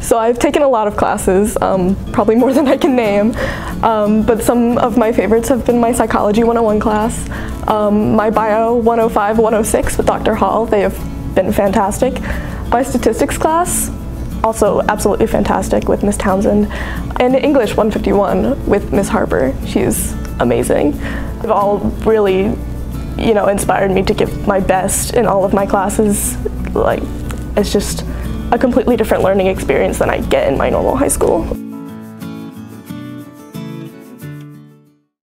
So I've taken a lot of classes, probably more than I can name, but some of my favorites have been my Psychology 101 class, my Bio 105, 106 with Dr. Hall. They have been fantastic. My Statistics class, also absolutely fantastic with Miss Townsend, and English 151 with Miss Harper. She's amazing. They've all really, inspired me to give my best in all of my classes. Like, it's just a completely different learning experience than I get in my normal high school.